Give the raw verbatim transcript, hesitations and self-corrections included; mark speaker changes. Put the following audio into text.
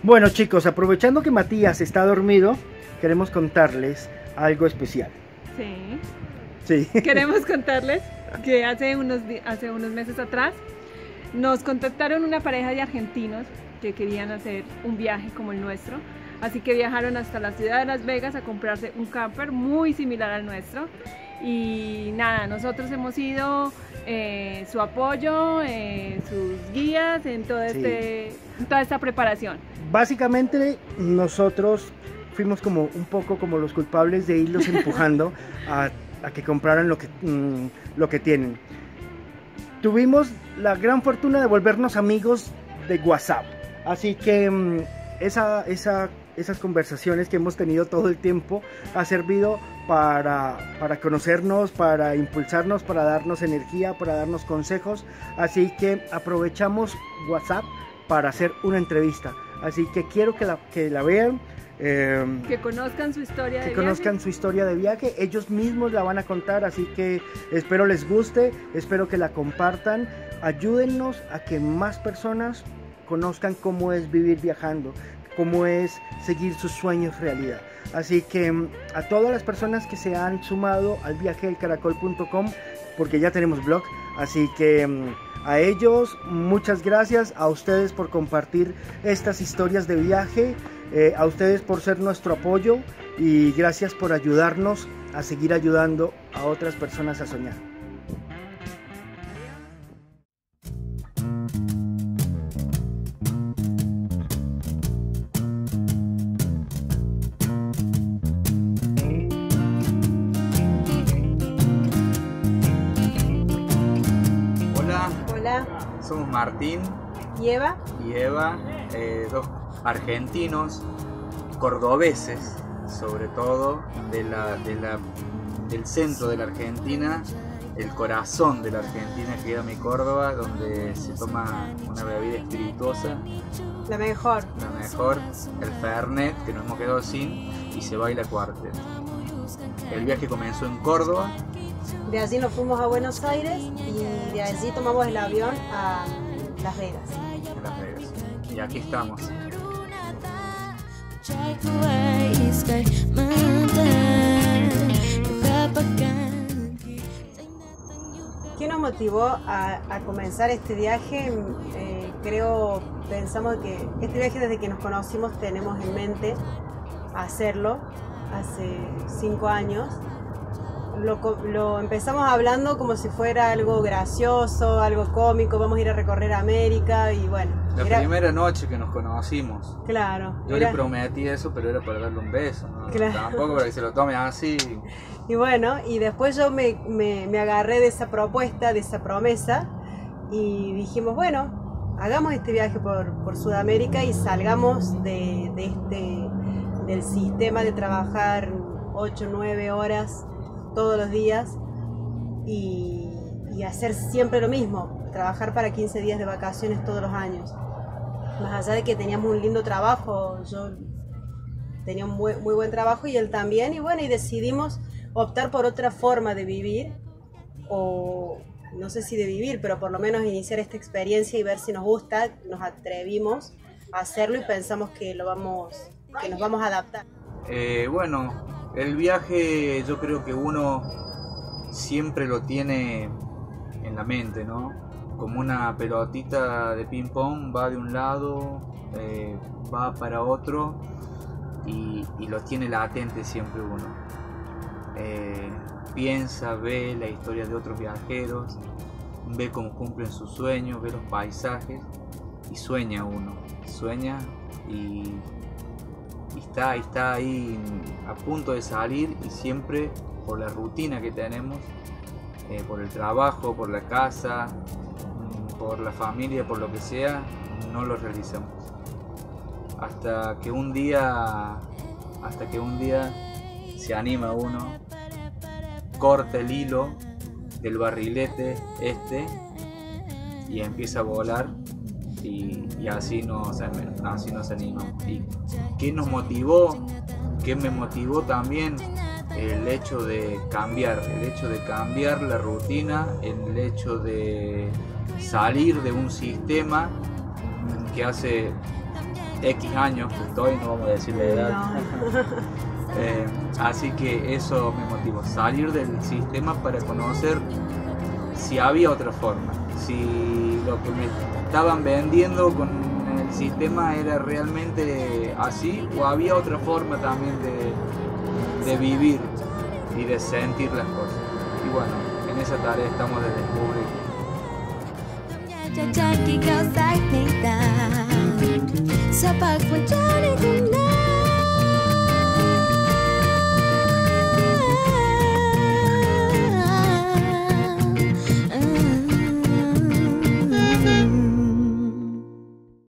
Speaker 1: Bueno chicos, aprovechando que Matías está dormido, queremos contarles algo especial.
Speaker 2: Sí.
Speaker 1: Sí.
Speaker 2: Queremos contarles que hace unos, hace unos meses atrás nos contactaron una pareja de argentinos que querían hacer un viaje como el nuestro. Así que viajaron hasta la ciudad de Las Vegas a comprarse un camper muy similar al nuestro. Y nada, nosotros hemos sido eh, su apoyo, eh, sus guías en, todo este, sí. en toda esta preparación.
Speaker 1: Básicamente nosotros fuimos como un poco como los culpables de irlos empujando a, a que compraran lo que, mmm, lo que tienen. Tuvimos la gran fortuna de volvernos amigos de WhatsApp, así que mmm, esa, esa, esas conversaciones que hemos tenido todo el tiempo ha servido para, para conocernos, para impulsarnos, para darnos energía, para darnos consejos, así que aprovechamos WhatsApp para hacer una entrevista, así que quiero que la, que la vean. Eh,
Speaker 2: que conozcan su historia
Speaker 1: que
Speaker 2: de
Speaker 1: conozcan
Speaker 2: viaje.
Speaker 1: su historia de viaje, ellos mismos la van a contar, así que espero les guste, espero que la compartan, ayúdennos a que más personas conozcan cómo es vivir viajando, cómo es seguir sus sueños realidad. Así que a todas las personas que se han sumado al viaje del caracol punto com, porque ya tenemos blog, así que a ellos muchas gracias, a ustedes por compartir estas historias de viaje, eh, a ustedes por ser nuestro apoyo y gracias por ayudarnos a seguir ayudando a otras personas a soñar.
Speaker 3: Hola,
Speaker 4: somos Martín
Speaker 3: y Eva,
Speaker 4: y Eva eh, dos argentinos, cordobeses, sobre todo de la, de la, del centro de la Argentina, el corazón de la Argentina, que era mi Córdoba, donde se toma una bebida espirituosa,
Speaker 3: la mejor,
Speaker 4: la mejor, el Fernet, que nos hemos quedado sin, y se baila cuartet. El viaje comenzó en Córdoba.
Speaker 3: De allí nos fuimos a Buenos Aires y de allí tomamos el avión a Las Vegas.
Speaker 4: A Las Vegas. Y aquí estamos.
Speaker 3: ¿Qué nos motivó a, a comenzar este viaje? Eh, creo, pensamos que este viaje desde que nos conocimos tenemos en mente hacerlo, hace cinco años. Lo, lo empezamos hablando como si fuera algo gracioso, algo cómico, vamos a ir a recorrer América y bueno.
Speaker 4: La
Speaker 3: era...
Speaker 4: primera noche que nos conocimos.
Speaker 3: Claro.
Speaker 4: Yo
Speaker 3: era...
Speaker 4: le prometí eso, pero era para darle un beso, ¿no?
Speaker 3: Claro.
Speaker 4: Tampoco para que se lo tome así.
Speaker 3: Y bueno, y después yo me, me, me agarré de esa propuesta, de esa promesa y dijimos, bueno, hagamos este viaje por, por Sudamérica y salgamos de, de este, del sistema de trabajar ocho o nueve horas todos los días y, y hacer siempre lo mismo, trabajar para quince días de vacaciones todos los años. Más allá de que teníamos un lindo trabajo, yo tenía un muy, muy buen trabajo y él también, y bueno, y decidimos optar por otra forma de vivir, o no sé si de vivir, pero por lo menos iniciar esta experiencia y ver si nos gusta. Nos atrevimos a hacerlo y pensamos que, lo vamos, que nos vamos a adaptar.
Speaker 4: Eh, bueno, el viaje yo creo que uno siempre lo tiene en la mente, ¿no? Como una pelotita de ping pong, va de un lado, eh, va para otro y, y lo tiene latente siempre uno. Eh, piensa, ve la historia de otros viajeros, ve cómo cumplen sus sueños, ve los paisajes y sueña uno, sueña y... Y está, está ahí a punto de salir y siempre por la rutina que tenemos, eh, por el trabajo, por la casa, por la familia, por lo que sea, no lo realizamos. Hasta que un día, hasta que un día se anima uno, corta el hilo del barrilete este y empieza a volar. Y, y así, nos, así nos animamos. ¿Y qué nos motivó? ¿Qué me motivó también? El hecho de cambiar, el hecho de cambiar la rutina, el hecho de salir de un sistema que hace X años que estoy, no vamos a decir la edad.
Speaker 3: No.
Speaker 4: Eh, así que eso me motivó, salir del sistema para conocer si había otra forma, si lo que me estaban vendiendo con el sistema era realmente así o había otra forma también de, de vivir y de sentir las cosas. Y bueno, en esa tarea estamos de descubrir.